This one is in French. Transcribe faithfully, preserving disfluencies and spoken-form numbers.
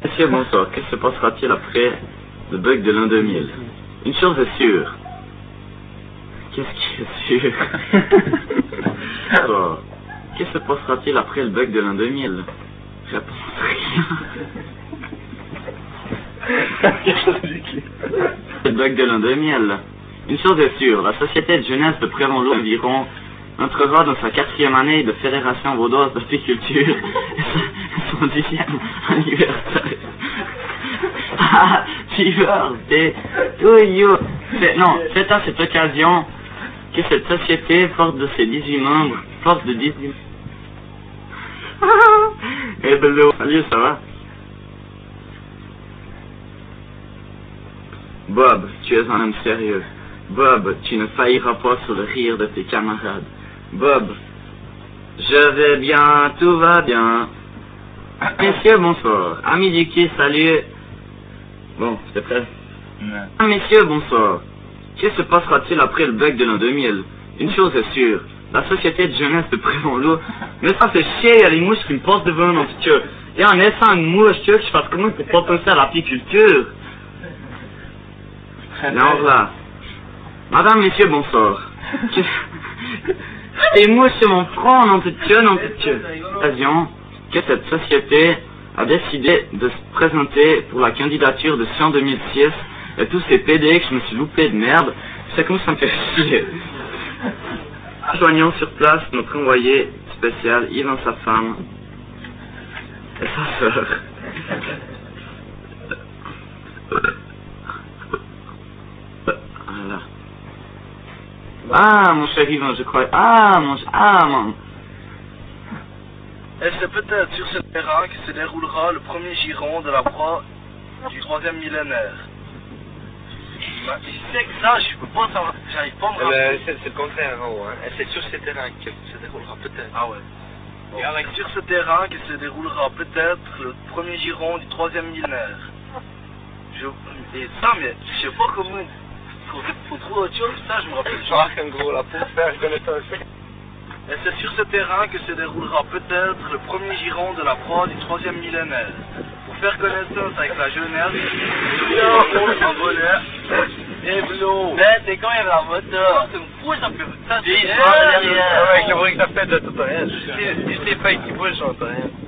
Monsieur, bonsoir. Que se passera-t-il après le bug de l'an deux mille? Une chose est sûre. Qu'est-ce qui est sûr? Alors, que se passera-t-il après le bug de l'an deux mille? Réponse rien. Le bug de l'an deux mille. Une chose est sûre, la société de jeunesse de Prévonlot environ entrera dans sa quatrième année de Fédération vaudoise d'apiculture et son dixième anniversaire. Ah, birthday to you. Non, c'est à cette occasion que cette société, forte de ses dix-huit membres, forte de dix-huit... Eh ben, salut, ça va? Bob, tu es un homme sérieux. Bob, tu ne failliras pas sur le rire de tes camarades. Bob, je vais bien, tout va bien. Messieurs, bonsoir. Amis du qui, salut. Bon, c'est prêt? Non. Messieurs, bonsoir. Que se passera-t-il après le bug de l'an deux mille? Une chose est sûre, la société de jeunesse de Prévonlot, mais ça fait chier, il y a les mouches qui me passent devant, non, que, et en laissant une mouche, tu veux que je fasse comment pour pas penser à l'apiculture? Non, là. Madame, messieurs, bonsoir. Les mouches sur mon front, non, tu te non, tu te occasion que cette société a décidé de se présenter pour la candidature de Sion deux mille six, et tous ces P D que je me suis loupé de merde, c'est comme ça me fait chier. Joignons sur place notre envoyé spécial, Yvan, sa femme, et sa sœur. Voilà. Ah, mon cher Yvan, je crois. Ah, mon... Ah, mon... Et c'est peut-être sur ce terrain que se déroulera le premier giron de la proie du troisième millénaire. Bah, je sais que ça, je peux pas savoir, j'arrive pas à me rappeler. C'est le contraire en haut, hein. Et c'est sur ce terrain que se déroulera peut-être. Ah ouais. Bon. Et avec sur ce terrain que se déroulera peut-être le premier giron du troisième millénaire. Je... Et ça, mais je sais pas comment... Faut, faut trouver autre chose, ça je me rappelle. Je marque un gros là pour faire connaissance. Et c'est sur ce terrain que se déroulera peut-être le premier giron de la proie du troisième millénaire. Pour faire connaissance avec la jeunesse, on s'envolait. Et Blo. Mais c'est quand il y avait la moto. C'est une fou, ça peut... Ça, c'est... derrière. Avec le bruit que t'as fait de tout rien. C'est des feuilles qui bougent, j'entends rien.